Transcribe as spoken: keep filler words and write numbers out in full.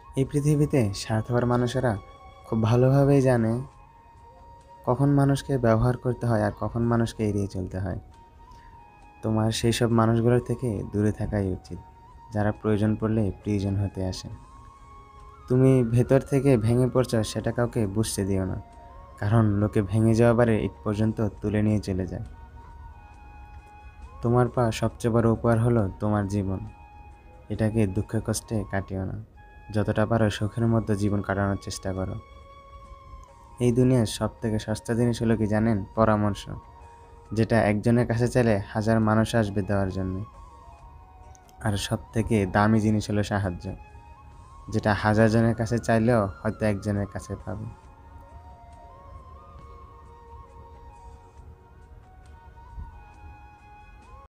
এই পৃথিবীতে স্বার্থপর মানুষেরা খুব ভালোভাবেই জানে কখন মানুষকে ব্যবহার করতে হয় আর কখন মানুষকে এড়িয়ে চলতে হয়। তোমার সেই সব মানুষগুলোর থেকে দূরে থাকাই উচিত, যারা প্রয়োজন পড়লে প্রিয়জন হতে আসে। তুমি ভেতর থেকে ভেঙে পড়ছো সেটা কাউকে বুঝতে দিও না, কারণ লোকে ভেঙে যাওয়া বারে ইট পর্যন্ত তুলে নিয়ে চলে যায়। তোমার পা সবচেয়ে বড় উপহার হলো তোমার জীবন। এটাকে দুঃখে কষ্টে কাটিও না, যতটা পারো সুখের মধ্যে জীবন কাটানোর চেষ্টা করো। এই দুনিয়ার সব থেকে সস্তা জিনিস হলো কি জানেন? পরামর্শ, যেটা একজনের কাছে চাইলে হাজার মানুষ আসবে দেওয়ার জন্য। আর সব থেকে দামি জিনিস হলো সাহায্য, যেটা হাজার জনের কাছে চাইলেও হয়তো একজনের কাছে পাবে।